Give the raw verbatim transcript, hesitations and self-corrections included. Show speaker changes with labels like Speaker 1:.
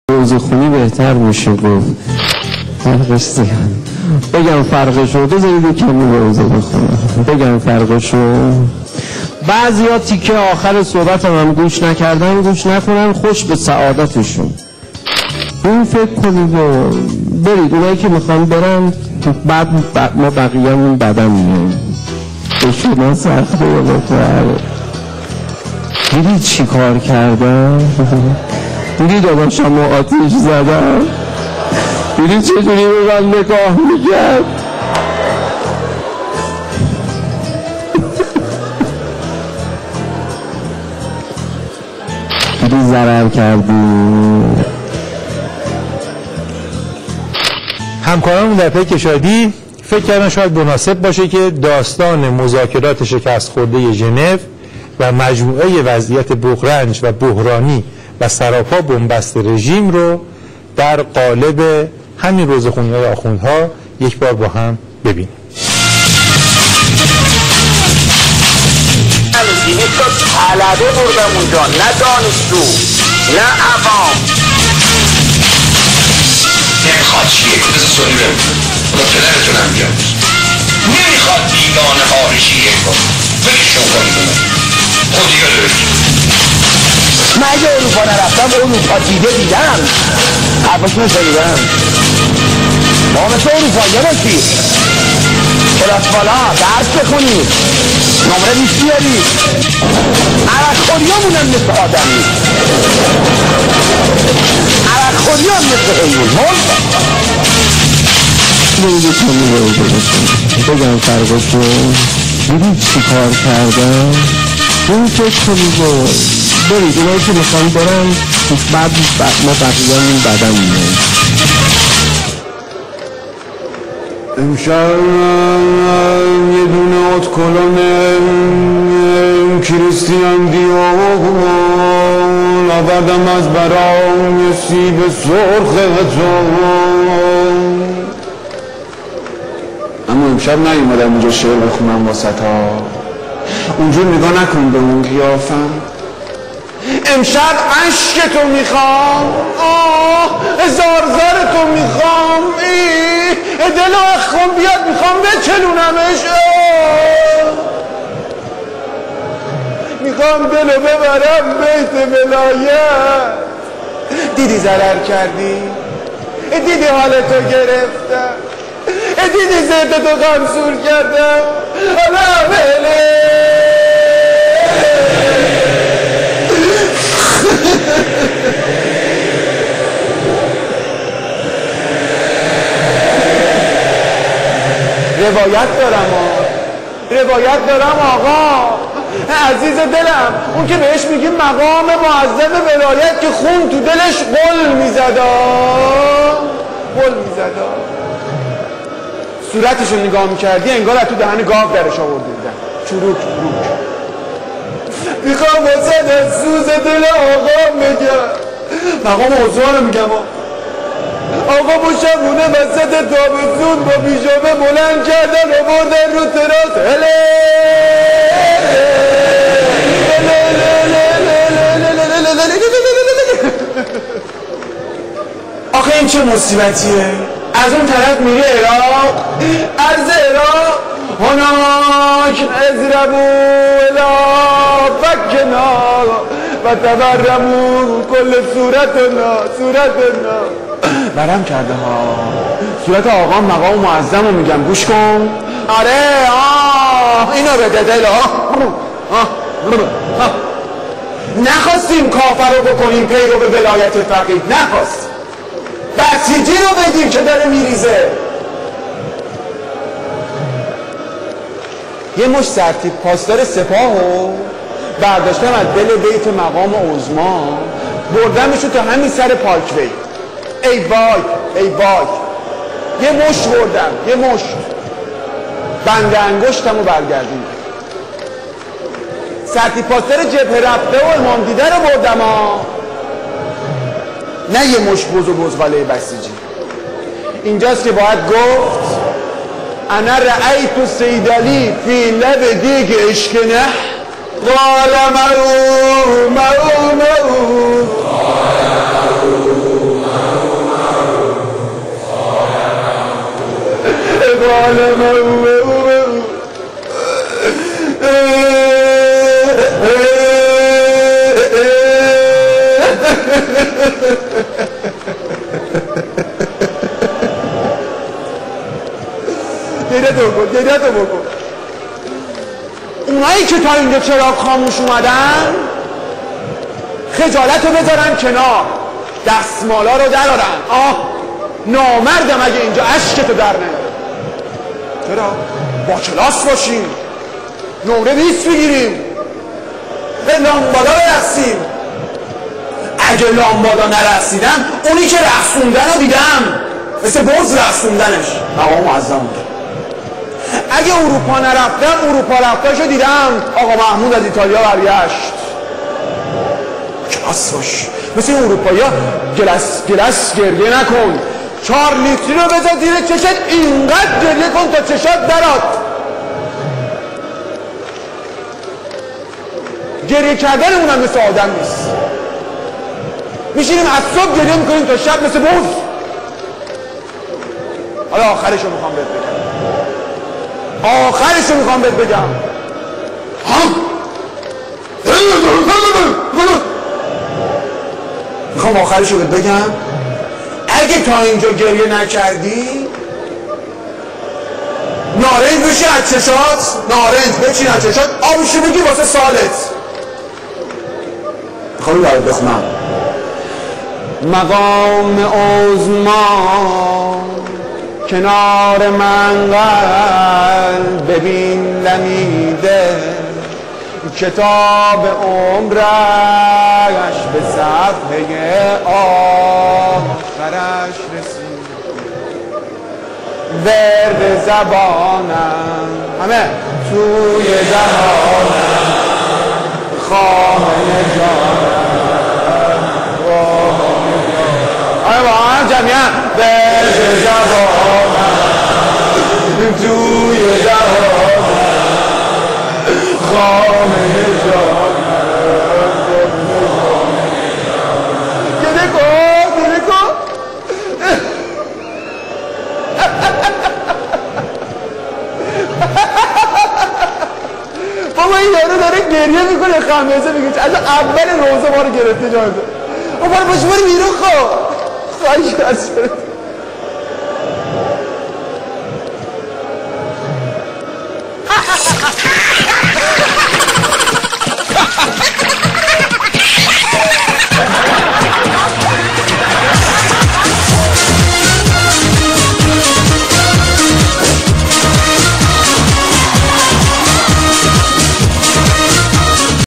Speaker 1: روزه خونی بهتر میشه گفت. فرقش زیاد. بگم فرقشو بذارید کمی روزه بخونم. بگم فرقشو. بعضی ها تیکه آخر صحبت هم, هم گوش نکردن گوش نکنن، خوش به سعادتشون. این فکر کنید و برید. اونایی که میخوان برن بعد ما بقیه همون بدن میایم. به شما سخته یا بطور. دیدید چی کار کردن؟ دیدید داداشم ما آتیش زدن؟ دیدید چجوری رو من نگاه میکرد؟ دیدید ضرر کردی؟
Speaker 2: همکارانمون در پیک شادی فکر کردن شاید مناسب باشه که داستان مذاکرات شکست خورده ژنو و مجموعه وضعیت بغرنج و بحرانی و سراپا بنبست رژیم رو در قالب همین روزخونی‌های آخوندها یک بار با هم ببینیم.
Speaker 3: طلبه بردم اونجا، نه دانشجو، نه عوام.
Speaker 4: نمیخواد چیه که بذار سونی بمونه خدا پدرتونم بیاد. نمیخواد دیوانه خارشیه کن بلشون کنید خودی ها دارید.
Speaker 3: من اگه اروپا نرفتم به اروپا دیده دیدم حرفاشونو شنیدم. ما مثل اروپایی باشی کلاس بالا درس بخونید نمره بیست بیارید. عرق خوری ها مونن مثل آدمی، عرق خوری ها مثل حیوان ملد.
Speaker 1: دیدید کمی روزه بخونم. بگم فرقشو. دیدید چی کار کردن؟ این فکر کنید و برید. اونایی که میخوان برن بعد ما بقیه این بدن میایم.
Speaker 5: امشب یه دونه ات کلون کریستیان دیون آوردم از برام یه سیب سرخ جون. اما امشب نیومدم اونجا شعر بخونم واسه تا اونجور نگاه نکن به اون قیافم. امشب عشق تو میخوام، آه زارزار تو میخوام، ای دل و اخم بیاد میخوام بچلونمش، میخوام دلو ببرم بیت ولایت. دیدی ضرر کردی؟ دیدی حالتو گرفتم؟ دیدی زیتتو غمسور کردم؟ حالا بله روایت دارم آقا، روایت دارم آقا عزیز دلم. اون که بهش میگیم مقام معظم ولایت که خون تو دلش قل میزدا قل میزدا. صورتشو نگاه میکردی انگار تو دهن گاو درش آورده بودن. چروک چروک. میخوام واسه سوز دل آقا میگم، مقام اوضاع رو میگم آقا با شبونه وسط تابستون با پیژامه بلند کردن و بردن رو تراس. هله آخه این چه مصیبتیه؟ از اون طرف میری عراق، عرض عراق هناک ازربو الا فکنا و تبرمو کل صورتنا صورتنا. برم کرده ها صورت آقا مقام معظم رو میگم گوش کن. آره آه اینو بده دل ها. نخواستیم کافر رو بکنیم پیرو به ولایت فقیه، نخواست بسیجی رو بدیم که داره میریزه. یه مش سرتیپ پاسدار سپاه رو برداشتم از دل بیت مقام عظما بردمشو تا همین سر پارکوی. ای وای ای وای یه مشت بردم، یه مشت بند انگشتم رو برگردیم. سرتیپ پاسدار جبهه رفته و امام دیده رو بردم ها، نه یه مشت بوز و بزغاله بسیجی. اینجاست که باید گفت انا رأیت سید علی فی لب دیگ اشکنه قال مرو مرو مرو گریه تو بکن گریه تو بکن. اونایی که تا اینجا چراغ خاموش اومدن خجالت رو بذارن کنار، دستمالا رو درارن. آه نامردم اگه اینجا عشقتو در نیاره. چرا؟ با کلاس باشیم، نمره بیست بگیریم، به لامبادا برسیم. اگه لامبادا نرسیدم اونی که رقصوندن رو دیدم، مثل بز رقصوندنش آقا معظم بود. اگه اروپا نرفتم اروپا رفتاشو دیدم، آقا محمود از ایتالیا برگشت. کلاس باش، مثل این اروپایی ها گلس گلس گریه نکن، چهار لیتری رو بذار زیر چشت، اینقدر گریه کن تا چشات درات. گریه کردن اونم مثل آدم نیست. میشینیم از صبح گریه میکنیم تا شب مثل بوز. حالا آخرشو میخوام بهت بگم، آخرشو میخوام بهت بگم. میخوام آخرشو بهت بگم. اگه تا اینجا گریه نکردی نارنج بشین از چشات، نارنج بچین از چشات، آبشو بگی واسه سالت. میخوام برات بخونم. مقام عظما کنار منقل ببین لمیده، کتاب عمرش به صفحه آخرش رسید. ورد زبانم همه توی دهانم، خامه جانم آیا با هم جمعیت. ورد زبانم توی دهانم، خامه جانم. گده کن گده کن. بابا این یارو داره گریه میکنه، خمیزه میگه از اول روزه ما رو گرفته جانده. بابا باشه برو بیرون. خب خواهی شد